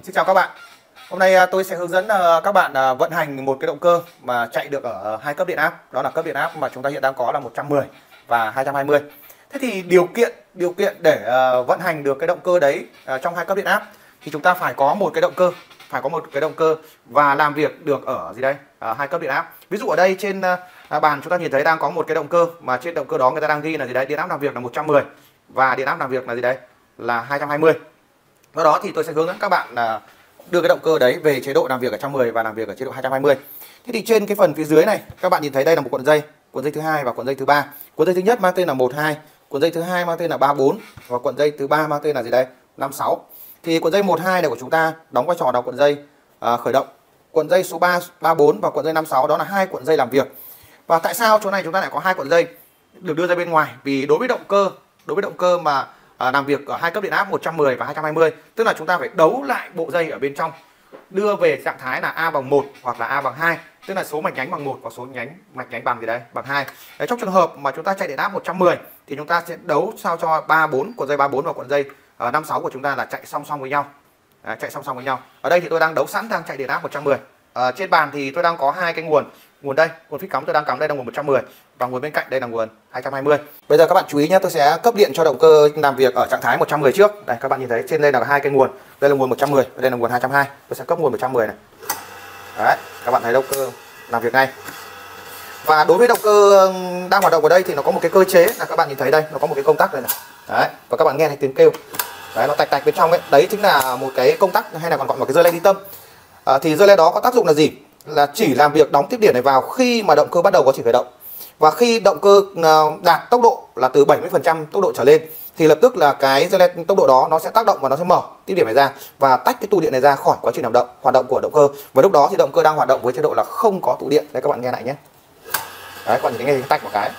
Xin chào các bạn. Hôm nay tôi sẽ hướng dẫn các bạn vận hành một cái động cơ mà chạy được ở hai cấp điện áp. Đó là cấp điện áp mà chúng ta hiện đang có là 110 và 220. Thế thì điều kiện để vận hành được cái động cơ đấy trong hai cấp điện áp thì chúng ta phải có một cái động cơ, và làm việc được ở gì đây? Hai cấp điện áp. Ví dụ ở đây trên bàn chúng ta nhìn thấy đang có một cái động cơ, mà trên động cơ đó người ta đang ghi là gì đấy? Điện áp làm việc là 110 và điện áp làm việc là gì đấy? Là 220. Do đó thì tôi sẽ hướng dẫn các bạn đưa cái động cơ đấy về chế độ làm việc ở 110 và làm việc ở chế độ 220. Thế thì trên cái phần phía dưới này các bạn nhìn thấy đây là một cuộn dây thứ hai và cuộn dây thứ ba. Cuộn dây thứ nhất mang tên là 12, cuộn dây thứ hai mang tên là 34 và cuộn dây thứ ba mang tên là gì đây? 56. Thì cuộn dây 12 này của chúng ta đóng vai trò là cuộn dây khởi động. Cuộn dây số 3, 34 và cuộn dây 56 đó là hai cuộn dây làm việc. Và tại sao chỗ này chúng ta lại có hai cuộn dây được đưa ra bên ngoài? Vì đối với động cơ mà làm việc ở hai cấp điện áp 110 và 220, tức là chúng ta phải đấu lại bộ dây ở bên trong, đưa về trạng thái là A bằng 1 hoặc là A bằng 2, tức là số mạch nhánh bằng 1 và số mạch nhánh bằng gì đây? Bằng 2. Đấy, trong trường hợp mà chúng ta chạy điện áp 110 thì chúng ta sẽ đấu sao cho 34, cuộn dây 34 và cuộn dây 56 của chúng ta là chạy song song với nhau. Đấy, chạy song song với nhau. Ở đây thì tôi đang đấu sẵn, đang chạy điện áp 110. Trên bàn thì tôi đang có hai cái nguồn đây, nguồn phích cắm tôi đang cắm đây là nguồn 110 và nguồn bên cạnh đây là nguồn 220. Bây giờ các bạn chú ý nhé, tôi sẽ cấp điện cho động cơ làm việc ở trạng thái 110 trước. Đây các bạn nhìn thấy trên đây là hai cái nguồn, đây là nguồn 110 và đây là nguồn 220. Tôi sẽ cấp nguồn 110 này. Đấy, các bạn thấy động cơ làm việc ngay. Và đối với động cơ đang hoạt động ở đây thì nó có một cái cơ chế là các bạn nhìn thấy đây, nó có một cái công tắc đây này. Đấy, và các bạn nghe thấy tiếng kêu. Đấy, nó tạch tạch bên trong ấy, đấy chính là một cái công tắc, hay là còn gọi là cái rơ le ly tâm. Thì rơ le đó có tác dụng là gì? Là chỉ làm việc đóng tiếp điện này vào khi mà động cơ bắt đầu có chỉ khởi động. Và khi động cơ đạt tốc độ là từ 70% tốc độ trở lên thì lập tức là cái rơ le tốc độ đó nó sẽ tác động và nó sẽ mở tiếp điểm này ra và tách cái tụ điện này ra khỏi quá trình hoạt động của động cơ. Và lúc đó thì động cơ đang hoạt động với chế độ là không có tụ điện. Đây các bạn nghe lại nhé. Đấy, còn những cái tách một cái.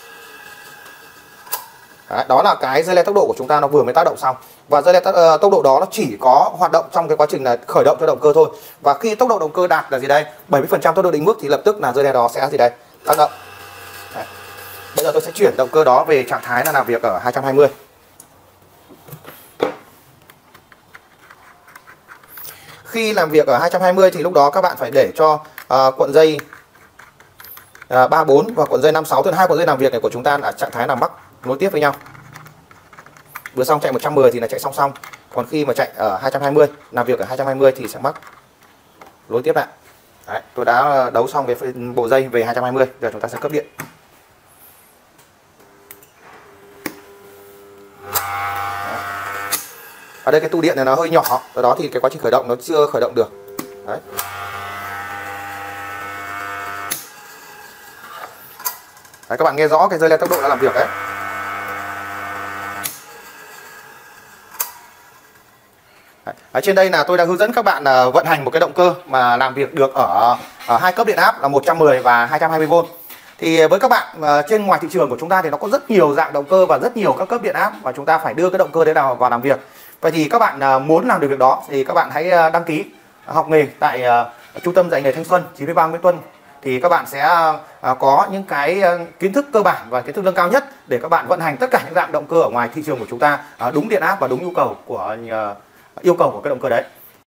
Đấy, đó là cái rơ le tốc độ của chúng ta nó vừa mới tác động xong. Và rơ le tốc độ đó nó chỉ có hoạt động trong cái quá trình là khởi động cho động cơ thôi. Và khi tốc độ động cơ đạt là gì đây? 70% tốc độ định mức thì lập tức là rơ le đó sẽ gì đây? Tác động. Đấy. Bây giờ tôi sẽ chuyển động cơ đó về trạng thái là làm việc ở 220. Khi làm việc ở 220 thì lúc đó các bạn phải để cho cuộn dây 34 và cuộn dây 56, tức là hai cuộn dây làm việc này của chúng ta là trạng thái làm mắc nối tiếp với nhau. Vừa xong chạy 110 thì là chạy song song. Còn khi mà chạy ở 220, làm việc ở 220 thì sẽ mắc nối tiếp lại. Đấy, tôi đã đấu xong cái bộ dây về 220. Giờ chúng ta sẽ cấp điện. Ở đây cái tụ điện này nó hơi nhỏ, do đó thì cái quá trình khởi động nó chưa khởi động được. Đấy. Đấy, các bạn nghe rõ cái rơ le tốc độ đã làm việc đấy. Ở trên đây là tôi đang hướng dẫn các bạn vận hành một cái động cơ mà làm việc được ở hai cấp điện áp là 110 và 220V. Thì với các bạn trên ngoài thị trường của chúng ta thì nó có rất nhiều dạng động cơ và rất nhiều các cấp điện áp và chúng ta phải đưa cái động cơ đấy vào làm việc. Vậy thì các bạn muốn làm được việc đó thì các bạn hãy đăng ký học nghề tại Trung tâm dạy nghề Thanh Xuân 93 Nguyễn Tuân. Thì các bạn sẽ có những cái kiến thức cơ bản và kiến thức nâng cao nhất để các bạn vận hành tất cả những dạng động cơ ở ngoài thị trường của chúng ta đúng điện áp và đúng yêu cầu của cái động cơ đấy.